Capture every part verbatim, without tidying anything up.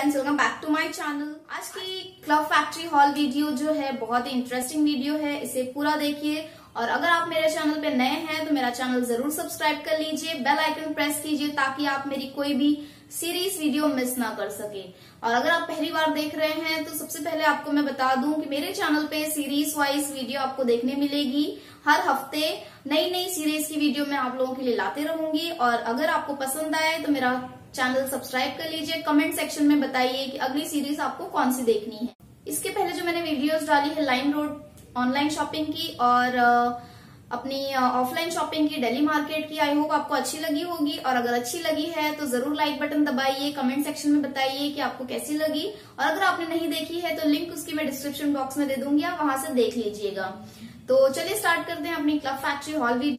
Friends, welcome back to my channel. आज की club Factory haul video जो है बहुत ही इंटरेस्टिंग वीडियो है, इसे पूरा देखिए। और अगर आप मेरे चैनल पे नए हैं तो मेरा चैनल जरूर सब्सक्राइब कर लीजिए, बेल आइकन प्रेस कीजिए ताकि आप मेरी कोई भी सीरीज वीडियो मिस ना कर सके। और अगर आप पहली बार देख रहे हैं तो सबसे पहले आपको मैं बता दूं कि मेरे चैनल पे सीरीज वाइज वीडियो आपको देखने मिलेगी। हर हफ्ते नई नई सीरीज की वीडियो मैं आप लोगों के लिए लाते रहूंगी। और अगर आपको पसंद आए तो मेरा चैनल सब्सक्राइब कर लीजिए। कमेंट सेक्शन में बताइए कि अगली सीरीज आपको कौन सी देखनी है। इसके पहले जो मैंने वीडियोस डाली है लाइम रोड ऑनलाइन शॉपिंग की और अपनी ऑफलाइन शॉपिंग की, दिल्ली मार्केट की, आई होप आपको अच्छी लगी होगी। और अगर अच्छी लगी है तो जरूर लाइक बटन दबाइए, कमेंट सेक्शन में बताइए कि आपको कैसी लगी। और अगर आपने नहीं देखी है तो लिंक उसकी मैं डिस्क्रिप्शन बॉक्स में दे दूंगी, आप वहां से देख लीजिएगा। तो चलिए स्टार्ट करते हैं अपनी क्लब फैक्ट्री हॉल वीडियो।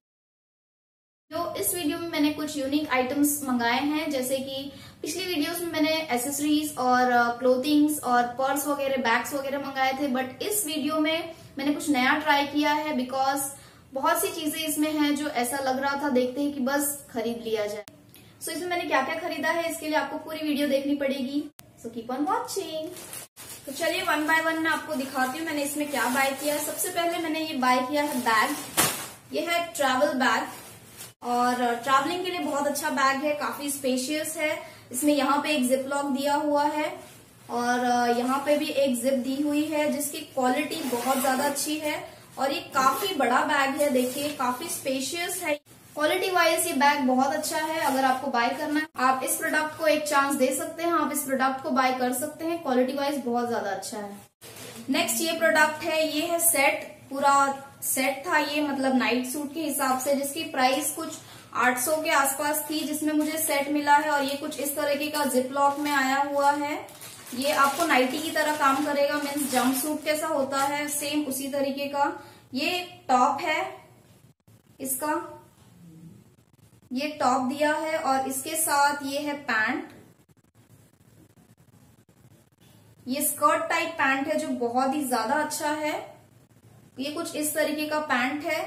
इस वीडियो में मैंने कुछ यूनिक आइटम्स मंगाए हैं, जैसे कि पिछली वीडियोस में मैंने एसेसरीज और क्लोथिंग्स और पर्स वगैरह, बैग्स वगैरह मंगाए थे। बट इस वीडियो में मैंने कुछ नया ट्राई किया है, बिकॉज बहुत सी चीजें इसमें हैं जो ऐसा लग रहा था देखते ही कि बस खरीद लिया जाए। सो so, इसमें मैंने क्या क्या खरीदा है इसके लिए आपको पूरी वीडियो देखनी पड़ेगी। So keep on watching. तो चलिए वन बाय वन मैं आपको दिखाती हूँ मैंने इसमें क्या बाय किया है। सबसे पहले मैंने ये बाय किया है बैग। ये है ट्रैवल बैग और ट्रैवलिंग के लिए बहुत अच्छा बैग है, काफी स्पेशियस है। इसमें यहाँ पे एक जिप लॉक दिया हुआ है और यहाँ पे भी एक जिप दी हुई है जिसकी क्वालिटी बहुत ज्यादा अच्छी है। और ये काफी बड़ा बैग है, देखिए काफी स्पेशियस है। क्वालिटी वाइज ये बैग बहुत अच्छा है। अगर आपको बाय करना है आप इस प्रोडक्ट को एक चांस दे सकते हैं, आप इस प्रोडक्ट को बाय कर सकते हैं। क्वालिटी वाइज बहुत ज्यादा अच्छा है। नेक्स्ट ये प्रोडक्ट है, ये है सेट, पूरा सेट था ये, मतलब नाइट सूट के हिसाब से, जिसकी प्राइस कुछ आठ सौ के आसपास थी, जिसमें मुझे सेट मिला है। और ये कुछ इस तरीके का जिप लॉक में आया हुआ है। ये आपको नाइटी की तरह काम करेगा, मीन्स जंप सूट कैसा होता है सेम उसी तरीके का। ये टॉप है, इसका ये टॉप दिया है और इसके साथ ये है पैंट। ये स्कर्ट टाइप पैंट है जो बहुत ही ज्यादा अच्छा है। ये कुछ इस तरीके का पैंट है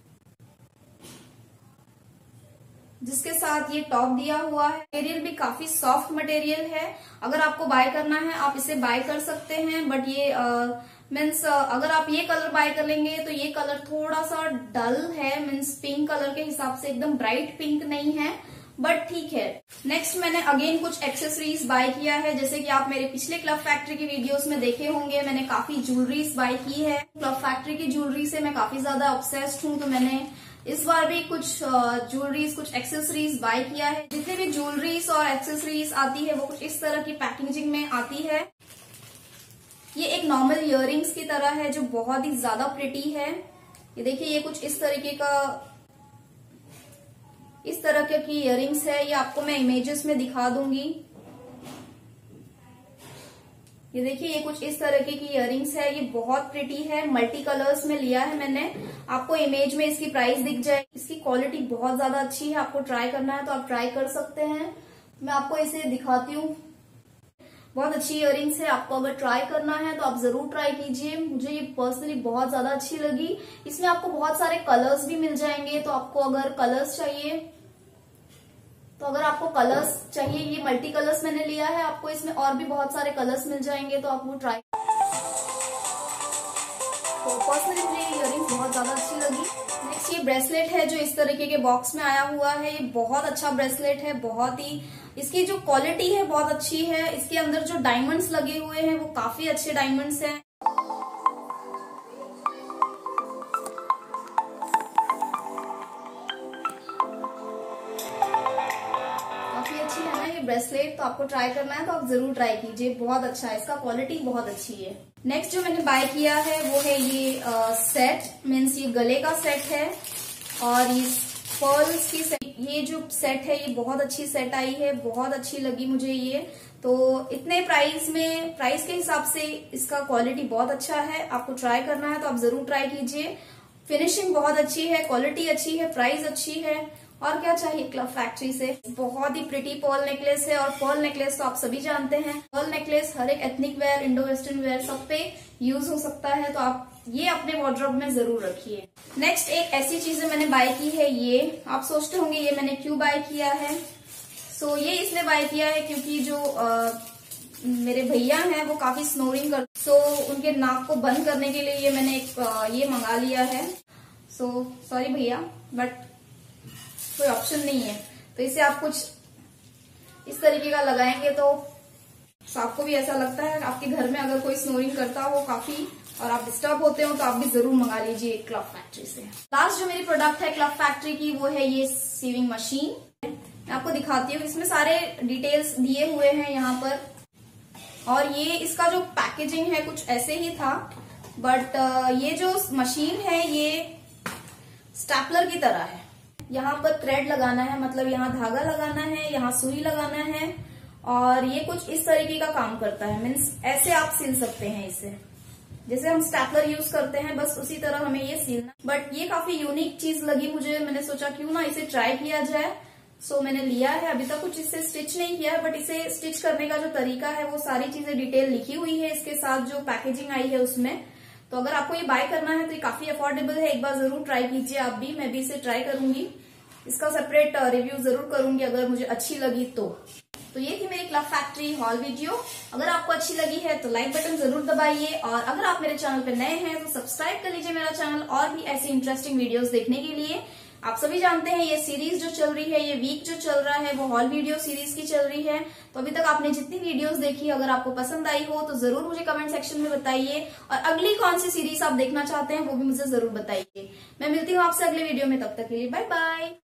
जिसके साथ ये टॉप दिया हुआ है। मटेरियल भी काफी सॉफ्ट मटेरियल है। अगर आपको बाय करना है आप इसे बाय कर सकते हैं। बट ये मीन्स अगर आप ये कलर बाय कर लेंगे तो ये कलर थोड़ा सा डल है, मीन्स पिंक कलर के हिसाब से एकदम ब्राइट पिंक नहीं है, बट ठीक है। नेक्स्ट मैंने अगेन कुछ एक्सेसरीज बाय किया है, जैसे कि आप मेरे पिछले क्लब फैक्ट्री की वीडियोस में देखे होंगे मैंने काफी ज्वेलरीज बाय की है। क्लब फैक्ट्री की ज्वेलरी से मैं काफी ज्यादा ऑब्सेस्ड हूँ, तो मैंने इस बार भी कुछ ज्वेलरीज, कुछ एक्सेसरीज बाय किया है। जितने भी ज्वेलरीज और एक्सेसरीज आती है वो कुछ इस तरह की पैकेजिंग में आती है। ये एक नॉर्मल इयररिंग्स की तरह है जो बहुत ही ज्यादा प्रिटी है। ये देखिए ये कुछ इस तरीके का, इस तरह के की इयररिंग्स है। ये आपको मैं इमेजेस में दिखा दूंगी। ये देखिए ये कुछ इस तरह की इयररिंग्स है। ये बहुत प्रिटी है, मल्टी कलर्स में लिया है मैंने। आपको इमेज में इसकी प्राइस दिख जाए। इसकी क्वालिटी बहुत ज्यादा अच्छी है। आपको ट्राई करना है तो आप ट्राई कर सकते हैं। मैं आपको इसे दिखाती हूँ। बहुत अच्छी इयररिंग्स है, आपको अगर ट्राई करना है तो आप जरूर ट्राई कीजिए। मुझे ये पर्सनली बहुत ज्यादा अच्छी लगी। इसमें आपको बहुत सारे कलर्स भी मिल जाएंगे, तो आपको अगर कलर्स चाहिए तो अगर आपको कलर्स चाहिए, ये मल्टी कलर्स मैंने लिया है, आपको इसमें और भी बहुत सारे कलर्स मिल जाएंगे, तो आप वो ट्राई। तो पर्सनली मुझे ये इयररिंग्स बहुत ज्यादा अच्छी लगी। नेक्स्ट ये ब्रेसलेट है जो इस तरीके के बॉक्स में आया हुआ है। ये बहुत अच्छा ब्रेसलेट है, बहुत ही, इसकी जो क्वालिटी है बहुत अच्छी है। इसके अंदर जो डायमंड्स लगे हुए हैं वो काफी अच्छे डायमंड्स हैं। ब्रेसलेट तो आपको ट्राई करना है तो आप जरूर ट्राई कीजिए, बहुत अच्छा है, इसका क्वालिटी बहुत अच्छी है। नेक्स्ट जो मैंने बाय किया है वो है ये आ, सेट, मीन्स ये गले का सेट है और ये पर्ल्स की सेट। ये जो सेट है ये बहुत अच्छी सेट आई है, बहुत अच्छी लगी मुझे ये। तो इतने प्राइस में, प्राइस के हिसाब से इसका क्वालिटी बहुत अच्छा है। आपको ट्राई करना है तो आप जरूर ट्राई कीजिए। फिनिशिंग बहुत अच्छी है, क्वालिटी अच्छी है, प्राइस अच्छी है, और क्या चाहिए क्लब फैक्ट्री से। बहुत ही प्रिटी पर्ल नेकलेस है और पर्ल नेकलेस तो आप सभी जानते हैं। पर्ल नेकलेस हर एक ethnic wear, Indo western wear सब पे यूज हो सकता है, तो आप ये अपने वार्डरोब में जरूर रखिए। नेक्स्ट एक ऐसी चीज मैंने बाय की है, ये आप सोचते होंगे ये मैंने क्यों बाय किया है। सो so, ये इसलिए बाय किया है क्योंकि जो मेरे भैया हैं वो काफी स्नोरिंग कर, सो उनके नाक को बंद करने के लिए ये मैंने एक ये मंगा लिया है। सो सॉरी भैया, बट कोई ऑप्शन नहीं है। तो इसे आप कुछ इस तरीके का लगाएंगे तो आपको भी ऐसा लगता है आपके घर में अगर कोई स्नोरिंग करता हो काफी और आप डिस्टर्ब होते हो तो आप भी जरूर मंगा लीजिए क्लब फैक्ट्री से। लास्ट जो मेरी प्रोडक्ट है क्लब फैक्ट्री की वो है ये सीविंग मशीन। मैं आपको दिखाती हूँ, इसमें सारे डिटेल्स दिए हुए हैं यहाँ पर। और ये इसका जो पैकेजिंग है कुछ ऐसे ही था, बट ये जो मशीन है ये स्टैपलर की तरह है। यहाँ पर थ्रेड लगाना है, मतलब यहाँ धागा लगाना है, यहाँ सुई लगाना है और ये कुछ इस तरीके का काम करता है। मीन्स ऐसे आप सिल सकते हैं इसे, जैसे हम स्टैपलर यूज करते हैं बस उसी तरह हमें ये सिलना। बट ये काफी यूनिक चीज लगी मुझे, मैंने सोचा क्यों ना इसे ट्राई किया जाए। सो so, मैंने लिया है। अभी तक कुछ इससे स्टिच नहीं किया है, बट इसे स्टिच करने का जो तरीका है वो सारी चीजें डिटेल लिखी हुई है इसके साथ जो पैकेजिंग आई है उसमें। तो अगर आपको ये बाय करना है तो ये काफी अफोर्डेबल है, एक बार जरूर ट्राई कीजिए आप भी। मैं भी इसे ट्राई करूंगी, इसका सेपरेट रिव्यू जरूर करूंगी अगर मुझे अच्छी लगी तो। तो ये थी मेरी क्लब फैक्ट्री हॉल वीडियो। अगर आपको अच्छी लगी है तो लाइक बटन जरूर दबाइए और अगर आप मेरे चैनल पर नए हैं तो सब्सक्राइब कर लीजिए मेरा चैनल और भी ऐसी इंटरेस्टिंग वीडियोस देखने के लिए। आप सभी जानते हैं ये सीरीज जो चल रही है, ये वीक जो चल रहा है वो हॉल वीडियो सीरीज की चल रही है। तो अभी तक आपने जितनी वीडियोस देखी अगर आपको पसंद आई हो तो जरूर मुझे कमेंट सेक्शन में बताइए और अगली कौन सी सीरीज आप देखना चाहते हैं वो भी मुझे जरूर बताइए। मैं मिलती हूँ आपसे अगले वीडियो में, तब तक के लिए बाय बाय।